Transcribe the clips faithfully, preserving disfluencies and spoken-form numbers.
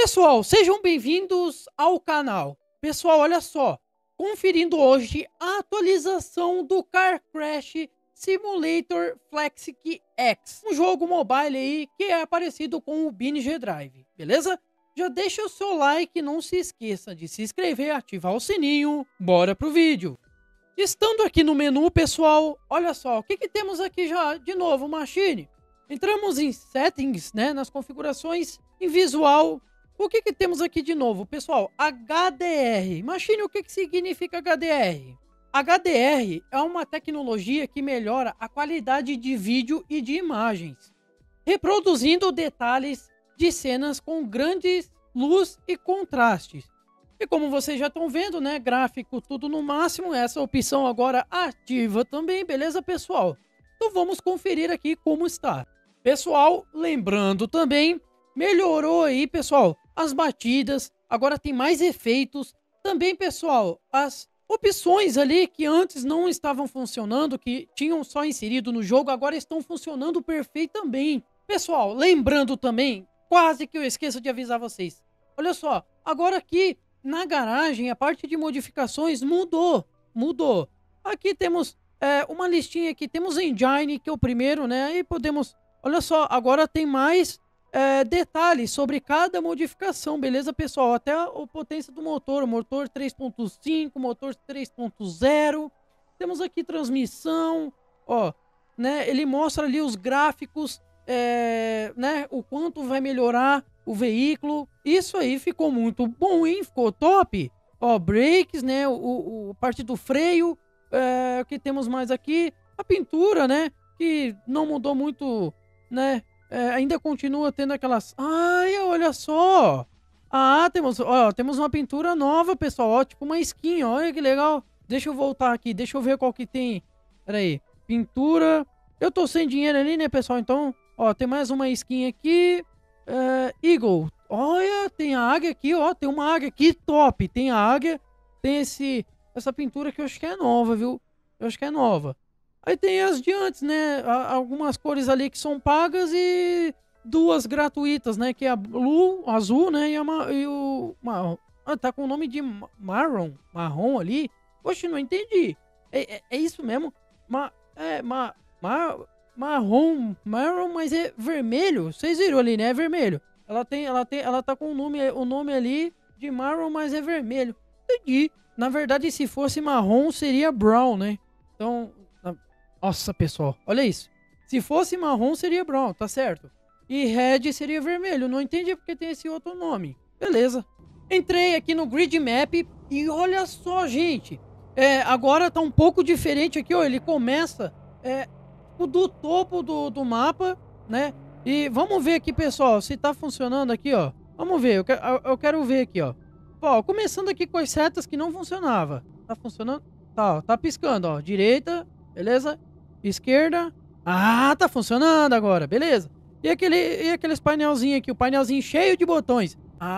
Pessoal, sejam bem-vindos ao canal. Pessoal, olha só, conferindo hoje a atualização do Car Crash Simulator Flexic X, um jogo mobile aí que é parecido com o Binge Drive, beleza? Já deixa o seu like, não se esqueça de se inscrever, ativar o sininho, bora pro vídeo. Estando aqui no menu, pessoal, olha só, o que que temos aqui já de novo, Machine? Entramos em Settings, né, nas configurações, em Visual. O que que temos aqui de novo, pessoal? H D R. Machine, o que que significa H D R? H D R é uma tecnologia que melhora a qualidade de vídeo e de imagens, reproduzindo detalhes de cenas com grandes luz e contrastes. E como vocês já estão vendo, né, gráfico tudo no máximo, essa opção agora ativa também, beleza, pessoal? Então vamos conferir aqui como está. Pessoal, lembrando também, melhorou aí, pessoal, as batidas, agora tem mais efeitos. Também, pessoal, as opções ali que antes não estavam funcionando, que tinham só inserido no jogo, agora estão funcionando perfeito também. Pessoal, lembrando também, quase que eu esqueço de avisar vocês. Olha só, agora aqui na garagem, a parte de modificações mudou, mudou. Aqui temos é, uma listinha aqui, temos Engine, que é o primeiro, né? Aí podemos, olha só, agora tem mais é, detalhes sobre cada modificação, beleza, pessoal? Até a, a potência do motor, motor três ponto cinco, motor três ponto zero. Temos aqui transmissão, ó, né? Ele mostra ali os gráficos, é, né? O quanto vai melhorar o veículo. Isso aí ficou muito bom, hein? Ficou top. Ó, brakes, né? O, o parte do freio. É, o que temos mais aqui? A pintura, né? Que não mudou muito, né? É, ainda continua tendo aquelas... Ai, olha só! Ah, temos, ó, temos uma pintura nova, pessoal. Ó, tipo uma skin, olha que legal. Deixa eu voltar aqui, deixa eu ver qual que tem. Pera aí. Pintura. Eu tô sem dinheiro ali, né, pessoal? Então, ó, tem mais uma skin aqui. É, Eagle. Olha, tem a águia aqui, ó. Tem uma águia aqui, top. Tem a águia. Tem esse, essa pintura que eu acho que é nova, viu? Eu acho que é nova. Aí tem as de antes, né? Algumas cores ali que são pagas e duas gratuitas, né? Que é a Blue, azul, né? E, a, e o marrom. Ah, tá com o nome de Marron, marrom ali. Poxa, não entendi. É, é, é isso mesmo? Ma, é, ma, ma, marrom, marrom, mas é vermelho. Vocês viram ali, né? É vermelho. Ela tem, ela tem, ela tá com o nome, o nome ali de marrom, mas é vermelho. Entendi. Na verdade, se fosse marrom, seria brown, né? Então... Nossa, pessoal, olha isso. Se fosse marrom, seria brown, tá certo? E red seria vermelho. Não entendi porque tem esse outro nome. Beleza. Entrei aqui no Grid Map e olha só, gente. É, agora tá um pouco diferente aqui, ó. Ele começa é, do topo do, do mapa, né? E vamos ver aqui, pessoal, se tá funcionando aqui, ó. Vamos ver, eu quero, eu quero ver aqui, ó. Ó, começando aqui com as setas que não funcionava. Tá funcionando? Tá, ó, tá piscando, ó. Direita, beleza? Esquerda. Ah, tá funcionando agora, beleza. E aquele, e aqueles painelzinho aqui, o painelzinho cheio de botões.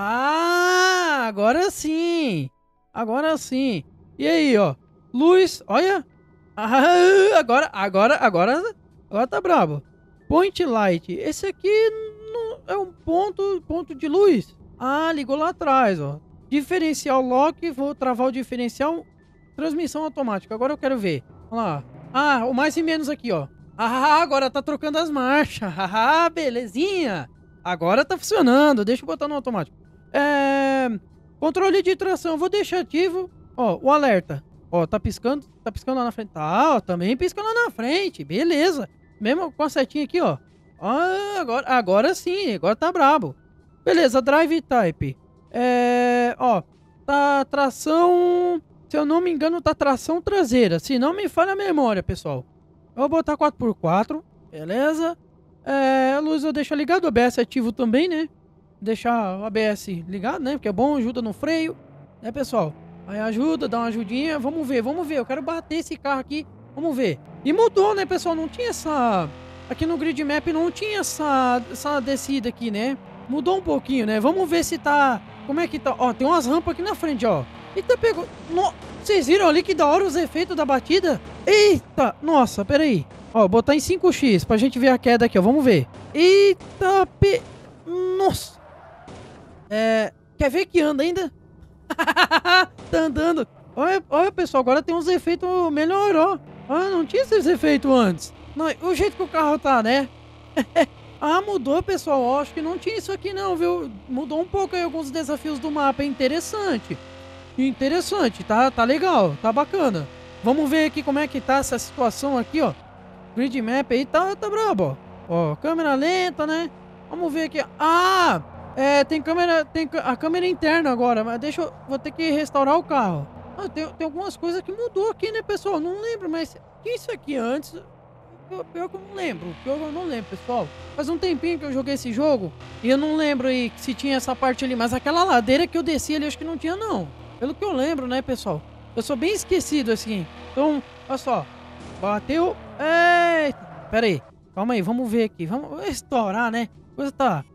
Ah, agora sim. Agora sim. E aí, ó. Luz, olha. Ah, agora, agora, agora, agora tá brabo. Point light. Esse aqui não, é um ponto, ponto de luz. Ah, ligou lá atrás, ó. Diferencial lock, vou travar o diferencial. Transmissão automática. Agora eu quero ver. Vamos lá. Ah, o mais e menos aqui, ó. Ah, agora tá trocando as marchas. Ah, belezinha. Agora tá funcionando. Deixa eu botar no automático. É... Controle de tração. Vou deixar ativo. Ó, o alerta. Ó, tá piscando. Tá piscando lá na frente. Tá, ó, também pisca lá na frente. Beleza. Mesmo com a setinha aqui, ó. Ah, agora, agora sim. Agora tá brabo. Beleza, drive type. É... Ó, tá tração... Se eu não me engano, tá tração traseira. Se não me falha a memória, pessoal. Eu vou botar quatro por quatro. Beleza. É, a luz eu deixo ligado. O A B S ativo também, né? Deixar o A B S ligado, né? Porque é bom, ajuda no freio. Né, pessoal? Aí ajuda, dá uma ajudinha. Vamos ver, vamos ver. Eu quero bater esse carro aqui. Vamos ver. E mudou, né, pessoal? Não tinha essa... Aqui no Grid Map não tinha essa, essa descida aqui, né? Mudou um pouquinho, né? Vamos ver se tá... Como é que tá? Ó, tem umas rampas aqui na frente, ó. Eita, pegou... No... Vocês viram ali que da hora os efeitos da batida? Eita! Nossa, peraí. Ó, botar em cinco x pra gente ver a queda aqui, ó. Vamos ver. Eita, pe... Nossa! É... Quer ver que anda ainda? Tá andando. Olha, olha, pessoal, agora tem uns efeitos melhorou. Ah, não tinha esses efeitos antes. Não, o jeito que o carro tá, né? Ah, mudou, pessoal. Eu acho que não tinha isso aqui não, viu? Mudou um pouco aí alguns desafios do mapa. É interessante. Interessante, tá, tá legal, tá bacana. Vamos ver aqui como é que tá essa situação aqui, ó. Grid map aí tá, tá brabo, ó. Ó, câmera lenta, né? Vamos ver aqui. Ah! É, tem câmera, tem a câmera interna agora, mas deixa eu, vou ter que restaurar o carro. Ah, tem, tem algumas coisas que mudou aqui, né, pessoal? Não lembro, mas tinha isso aqui antes. Pior, pior que eu não lembro, pior que eu não lembro, pessoal. Faz um tempinho que eu joguei esse jogo e eu não lembro aí se tinha essa parte ali, mas aquela ladeira que eu desci ali, acho que não tinha, não. Pelo que eu lembro, né, pessoal? Eu sou bem esquecido, assim. Então, olha só. Bateu. Eita. Pera aí. Calma aí, vamos ver aqui. Vamos estourar, né? Coisa tá...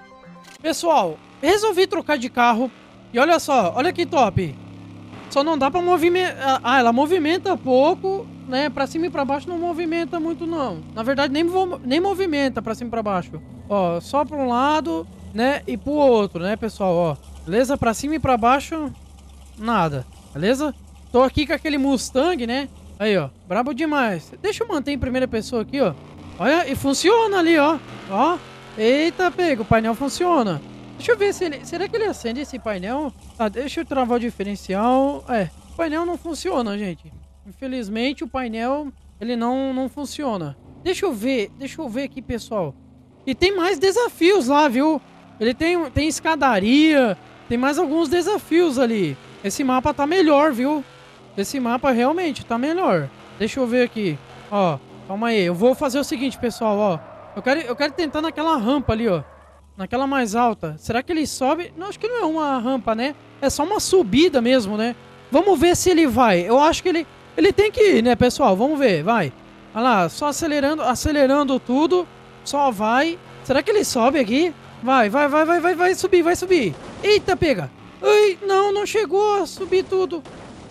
Pessoal, resolvi trocar de carro. E olha só, olha que top. Só não dá pra movimentar... Ah, ela movimenta pouco, né? Pra cima e pra baixo não movimenta muito, não. Na verdade, nem, nem movimenta pra cima e pra baixo. Ó, só pra um lado, né? E pro outro, né, pessoal? Ó, beleza? Pra cima e pra baixo, nada. Beleza? Tô aqui com aquele Mustang, né? Aí, ó. Brabo demais. Deixa eu manter em primeira pessoa aqui, ó. Olha, e funciona ali, ó. Ó. Eita, pega, o painel funciona. Deixa eu ver se ele... Será que ele acende esse painel? Tá, deixa eu travar o diferencial. É, o painel não funciona, gente. Infelizmente, o painel, ele não, não funciona. Deixa eu ver, deixa eu ver aqui, pessoal. E tem mais desafios lá, viu? Ele tem, tem escadaria, tem mais alguns desafios ali. Esse mapa tá melhor, viu? Esse mapa realmente tá melhor. Deixa eu ver aqui. Ó, calma aí. Eu vou fazer o seguinte, pessoal, ó. Eu quero, eu quero tentar naquela rampa ali, ó. Naquela mais alta. Será que ele sobe? Não, acho que não é uma rampa, né? É só uma subida mesmo, né? Vamos ver se ele vai. Eu acho que ele... Ele tem que ir, né, pessoal? Vamos ver, vai. Olha lá, só acelerando, acelerando tudo. Só vai. Será que ele sobe aqui? Vai, vai, vai, vai, vai, vai subir, vai subir. Eita, pega. Ai, não, não chegou a subir tudo.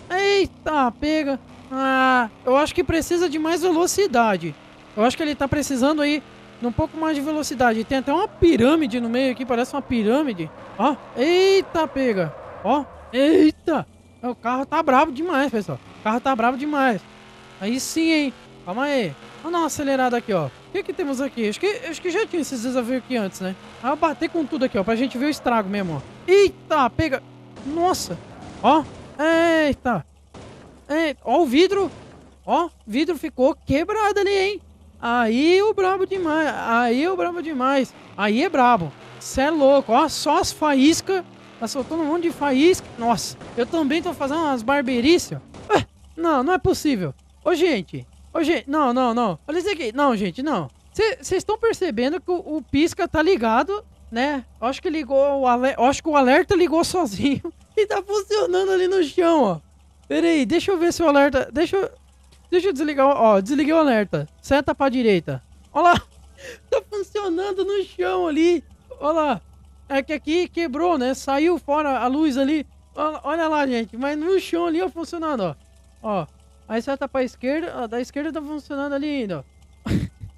Eita, pega. Ah, eu acho que precisa de mais velocidade. Eu acho que ele tá precisando aí de um pouco mais de velocidade. Tem até uma pirâmide no meio aqui, parece uma pirâmide. Ó, eita, pega. Ó, eita. O carro tá bravo demais, pessoal. O carro tá bravo demais. Aí sim, hein. Calma aí. Vamos dar uma acelerada aqui, ó. O que que temos aqui? Acho que, acho que já tinha esses desafios aqui antes, né? Aí eu bater com tudo aqui, ó, pra gente ver o estrago mesmo, ó. Eita, pega. Nossa. Ó. Eita. Eita. Ó o vidro. Ó, o vidro ficou quebrado ali, hein? Aí o brabo demais. Aí o brabo demais. Aí é brabo. Cê é louco. Ó, só as faíscas. Tá soltando um monte de faísca. Nossa, eu também tô fazendo umas barbeirices, ó. Ué, não, não é possível. Ô, gente. Ô, gente. Não, não, não. Olha isso aqui. Não, gente, não. Vocês estão percebendo que o, o pisca tá ligado, né? Eu acho que ligou o alerta. Acho que o alerta ligou sozinho. E tá funcionando ali no chão, ó. Pera aí, deixa eu ver se o alerta... Deixa eu... Deixa eu desligar, ó, desliguei o alerta. Seta pra direita. Ó lá, tá funcionando no chão ali. Ó lá. É que aqui quebrou, né? Saiu fora a luz ali. Ó, olha lá, gente. Mas no chão ali, ó, funcionando, ó. Ó. Aí seta pra esquerda. Ó, da esquerda tá funcionando ali ainda, ó.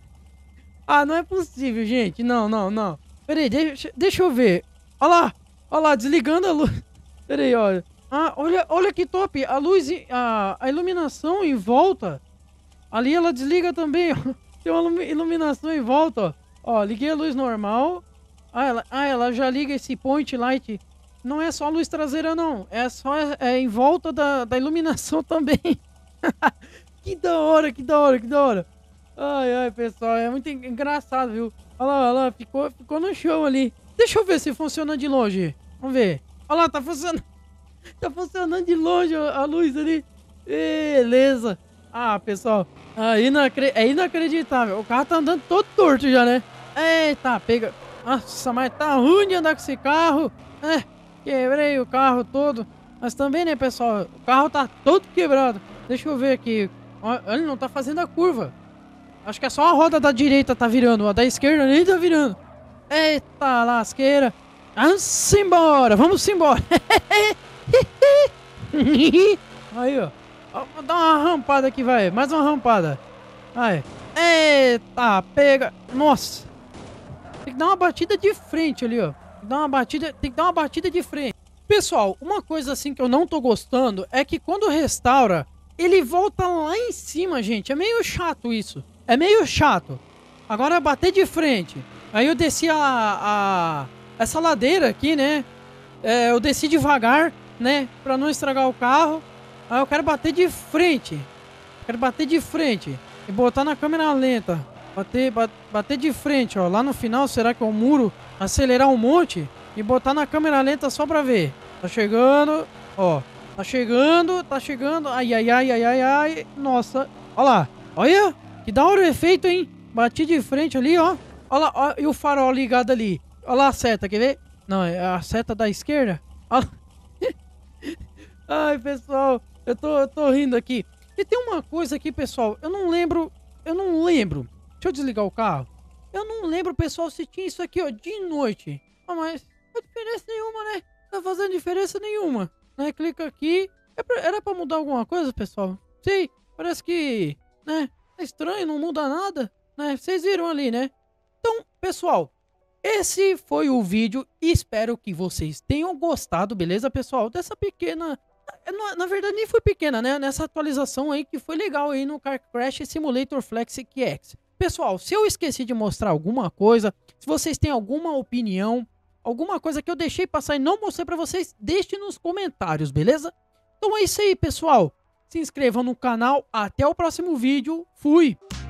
Ah, não é possível, gente. Não, não, não. Pera aí, deixa, deixa eu ver. Ó lá. Ó lá, desligando a luz. Pera aí, olha. Ah, olha, olha que top. A luz, a, a iluminação em volta. Ali ela desliga também, ó. Tem uma iluminação em volta, ó. Ó, liguei a luz normal. Ah, ela, ah, ela já liga esse point light. Não é só a luz traseira, não. É só é em volta da, da iluminação também. Que da hora, que da hora, que da hora. Ai, ai, pessoal. É muito engraçado, viu? Olha lá, olha lá. Ficou, ficou no chão ali. Deixa eu ver se funciona de longe. Vamos ver. Olha lá, tá funcionando. Tá funcionando de longe a luz ali. Beleza. Ah, pessoal. Ah, inacre... É inacreditável. O carro tá andando todo torto já, né? Eita, pega. Nossa, mas tá ruim de andar com esse carro. É, quebrei o carro todo. Mas também, né, pessoal? O carro tá todo quebrado. Deixa eu ver aqui. Ele não tá fazendo a curva. Acho que é só a roda da direita tá virando. A da esquerda nem tá virando. Eita, lasqueira. Vamos embora. Vamos embora. Aí, ó. Vou dar uma rampada aqui, vai. Mais uma rampada. Aí. Eita, pega. Nossa. Tem que dar uma batida de frente ali, ó. Tem que dar uma batida, tem que dar uma batida de frente. Pessoal, uma coisa assim que eu não tô gostando é que quando restaura, ele volta lá em cima, gente. É meio chato isso. É meio chato. Agora bater de frente. Aí eu desci a, a essa ladeira aqui, né? É, eu desci devagar, né? Pra não estragar o carro. Aí eu quero bater de frente. Quero bater de frente. E botar na câmera lenta. Bater, bater, bater de frente, ó. Lá no final, será que é o muro? Acelerar um monte e botar na câmera lenta só pra ver. Tá chegando, ó. Tá chegando, tá chegando. Ai, ai, ai, ai, ai, ai. Nossa. Olha lá. Olha. Que da hora o efeito, hein? Bati de frente ali, ó. Olha lá, ó. E o farol ligado ali. Olha lá a seta, quer ver? Não, é a seta da esquerda. Olha lá. Ai, pessoal. Eu tô, eu tô rindo aqui. E tem uma coisa aqui, pessoal. Eu não lembro. Eu não lembro. Deixa eu desligar o carro. Eu não lembro, pessoal, se tinha isso aqui, ó, de noite. Ah, mas não faz diferença nenhuma, né? Não tá fazendo diferença nenhuma. Né? Clica aqui. É pra, era pra mudar alguma coisa, pessoal? Sei. Parece que, né? É estranho, não muda nada. Né? Vocês viram ali, né? Então, pessoal, esse foi o vídeo. Espero que vocês tenham gostado, beleza, pessoal? Dessa pequena... Na, na verdade, nem foi pequena, né? Nessa atualização aí que foi legal aí no Car Crash Simulator Flexic X. Pessoal, se eu esqueci de mostrar alguma coisa, se vocês têm alguma opinião, alguma coisa que eu deixei passar e não mostrei pra vocês, deixe nos comentários, beleza? Então é isso aí, pessoal. Se inscrevam no canal. Até o próximo vídeo. Fui!